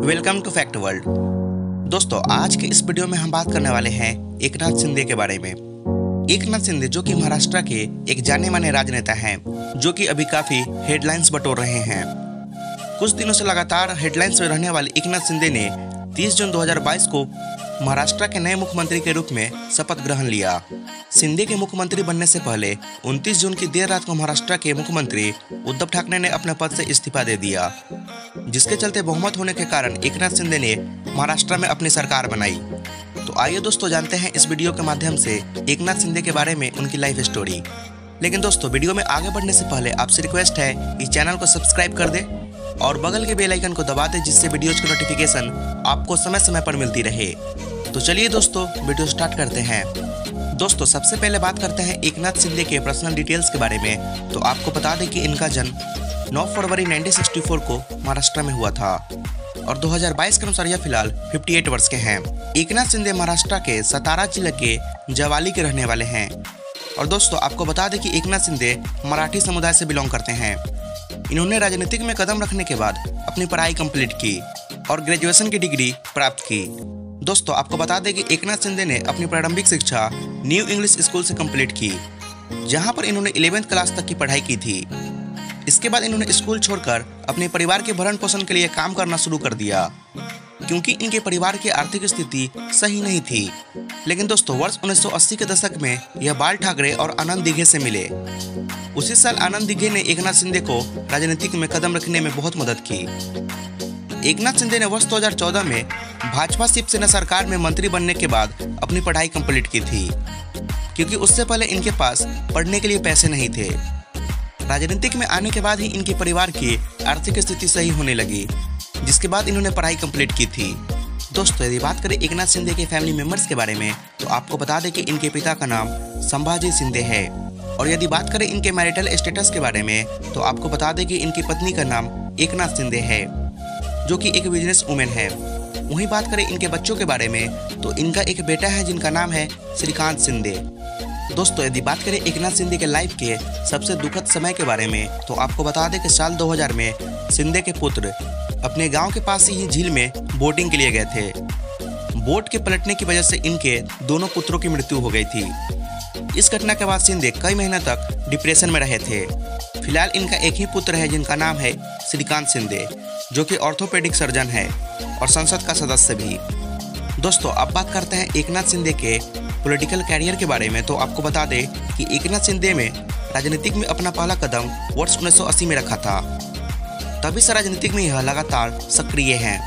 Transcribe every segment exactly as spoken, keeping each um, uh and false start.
Welcome to fact world. दोस्तों, आज के इस वीडियो में हम बात करने वाले हैं एकनाथ शिंदे के बारे में। एकनाथ शिंदे जो कि महाराष्ट्र के एक जाने माने राजनेता हैं, जो कि अभी काफी हेडलाइंस बटोर रहे हैं। कुछ दिनों से लगातार हेडलाइंस में रहने वाले एकनाथ शिंदे ने तीस जून दो हज़ार बाईस को महाराष्ट्र के नए मुख्यमंत्री के रूप में शपथ ग्रहण लिया। शिंदे के मुख्यमंत्री बनने से पहले उनतीस जून की देर रात को महाराष्ट्र के मुख्यमंत्री उद्धव ठाकरे ने अपने पद से इस्तीफा दे दिया, जिसके चलते बहुमत होने के कारण एकनाथ शिंदे ने महाराष्ट्र में अपनी सरकार बनाई। तो आइए दोस्तों, जानते हैं इस वीडियो के माध्यम से एकनाथ शिंदे के बारे में, उनकी लाइफ स्टोरी। लेकिन दोस्तों, वीडियो में आगे बढ़ने से पहले आपसे रिक्वेस्ट है कि चैनल को सब्सक्राइब कर दे और बगल के बेल आइकन को दबा दे, जिससे वीडियोज की नोटिफिकेशन आपको समय समय पर मिलती रहे। तो चलिए दोस्तों, वीडियो स्टार्ट करते हैं। दोस्तों, सबसे पहले बात करते हैं एकनाथ शिंदे के पर्सनल डिटेल्स के बारे में। तो आपको बता दें कि इनका जन्म नौ फरवरी उन्नीस सौ चौंसठ को महाराष्ट्र में हुआ था और दो हज़ार बाईस के अनुसार यह फिलहाल अट्ठावन वर्ष के हैं। एकनाथ शिंदे महाराष्ट्र के सतारा जिले के जवाली के रहने वाले हैं। और दोस्तों, आपको बता दें कि एकनाथ शिंदे मराठी समुदाय से बिलोंग करते हैं। इन्होंने राजनीतिक में कदम रखने के बाद अपनी पढ़ाई कंप्लीट की और ग्रेजुएशन की डिग्री प्राप्त की। दोस्तों, आपको बता दें कि एकनाथ शिंदे ने अपनी प्रारंभिक शिक्षा न्यू इंग्लिश स्कूल से कंप्लीट की, जहां पर इन्होंने ग्यारहवीं क्लास तक की पढ़ाई की थी। इसके बाद इन्होंने स्कूल छोड़कर अपने परिवार के भरण पोषण के लिए काम करना शुरू कर दिया, क्योंकि इनके परिवार की आर्थिक स्थिति सही नहीं थी। लेकिन दोस्तों, वर्ष उन्नीस सौ अस्सी के दशक में यह बाल ठाकरे और आनंद दिघे से मिले। उसी साल आनंद दिघे ने एकनाथ शिंदे को राजनीतिक में कदम रखने में बहुत मदद की। एकनाथ शिंदे ने वर्ष दो हज़ार चौदह में भाजपा शिवसेना सरकार में मंत्री बनने के बाद अपनी पढ़ाई कंप्लीट की थी, क्योंकि उससे पहले इनके पास पढ़ने के लिए पैसे नहीं थे। राजनीतिक में आने के बाद ही इनके परिवार की आर्थिक स्थिति सही होने लगी, जिसके बाद इन्होंने पढ़ाई कंप्लीट की थी। दोस्तों, यदि बात करें एकनाथ शिंदे के फैमिली मेंबर्स के बारे में, तो आपको बता दें कि इनके पिता का नाम संभाजी शिंदे है। और यदि बात करें इनके मैरिटल स्टेटस के बारे में, तो आपको बता दें कि इनकी पत्नी का नाम एकनाथ शिंदे है, जो कि एक बिजनेस वुमेन है। वहीं बात करें इनके बच्चों के बारे में, तो इनका एक बेटा है जिनका नाम है श्रीकांत शिंदे। दोस्तों, यदि बात करें एकनाथ शिंदे के लाइफ के सबसे दुखद समय के बारे में, तो आपको बता दें कि साल दो हज़ार में शिंदे के पुत्र अपने गांव के पास ही झील में बोटिंग के लिए गए थे। बोट के पलटने की वजह से इनके दोनों पुत्रों की मृत्यु हो गई थी। इस घटना के बाद शिंदे कई महीनों तक डिप्रेशन में रहे थे। फिलहाल इनका एक ही पुत्र है जिनका नाम है श्रीकांत शिंदे, जो कि ऑर्थोपेडिक सर्जन है और संसद का सदस्य भी। दोस्तों, अब बात करते हैं एकनाथ शिंदे के पॉलिटिकल कैरियर के बारे में। तो आपको बता दें कि एकनाथ शिंदे में राजनीतिक में अपना पहला कदम वर्ष उन्नीस सौ अस्सी में रखा था। तभी से राजनीतिक में यह लगातार सक्रिय हैं।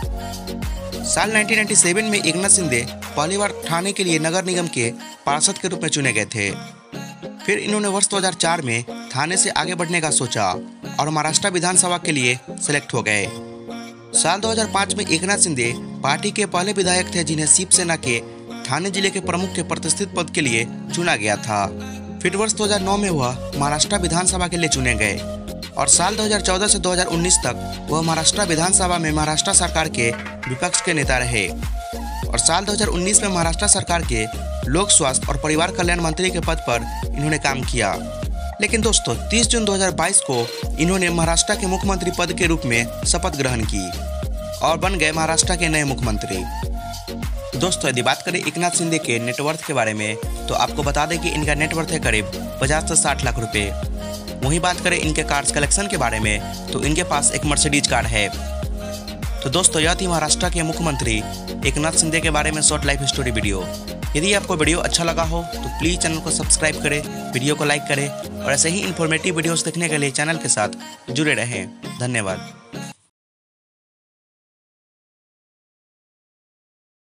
साल उन्नीस सौ सत्तानवे में एकनाथ शिंदे पहली बार ठाणे के लिए नगर निगम के पार्षद के रूप में चुने गए थे। फिर इन्होंने वर्ष दो हज़ार चार में ठाणे से आगे बढ़ने का सोचा और महाराष्ट्र विधानसभा के लिए सिलेक्ट हो गए। साल दो हज़ार पाँच में एकनाथ शिंदे पार्टी के पहले विधायक थे जिन्हें शिवसेना के ठाणे जिले के प्रमुख के प्रतिष्ठित पद के लिए चुना गया था। फिर वर्ष दो हज़ार नौ में वह महाराष्ट्र विधानसभा के लिए चुने गए और साल दो हज़ार चौदह से दो हज़ार उन्नीस तक वह महाराष्ट्र विधानसभा में महाराष्ट्र सरकार के विपक्ष के नेता रहे। और साल दो हज़ार उन्नीस में महाराष्ट्र सरकार के लोक स्वास्थ्य और परिवार कल्याण मंत्री के पद पर इन्होंने काम किया। लेकिन दोस्तों, तीस जून दो हज़ार बाईस को इन्होंने महाराष्ट्र के मुख्यमंत्री पद के रूप में शपथ ग्रहण की और बन गए महाराष्ट्र के नए मुख्यमंत्री। दोस्तों, यदि बात करें एकनाथ शिंदे के नेटवर्थ के बारे में, तो आपको बता दें कि इनका नेटवर्थ है करीब पचास से साठ लाख रुपए। वहीं बात करें इनके कार्स कलेक्शन के बारे में, तो इनके पास एक मर्सिडीज कार है। तो दोस्तों, यह थी महाराष्ट्र के मुख्यमंत्री एकनाथ शिंदे के बारे में शॉर्ट लाइफ स्टोरी वीडियो। यदि आपको वीडियो अच्छा लगा हो तो प्लीज़ चैनल को सब्सक्राइब करें, वीडियो को लाइक करें और ऐसे ही इन्फॉर्मेटिव वीडियोस देखने के लिए चैनल के साथ जुड़े रहें। धन्यवाद।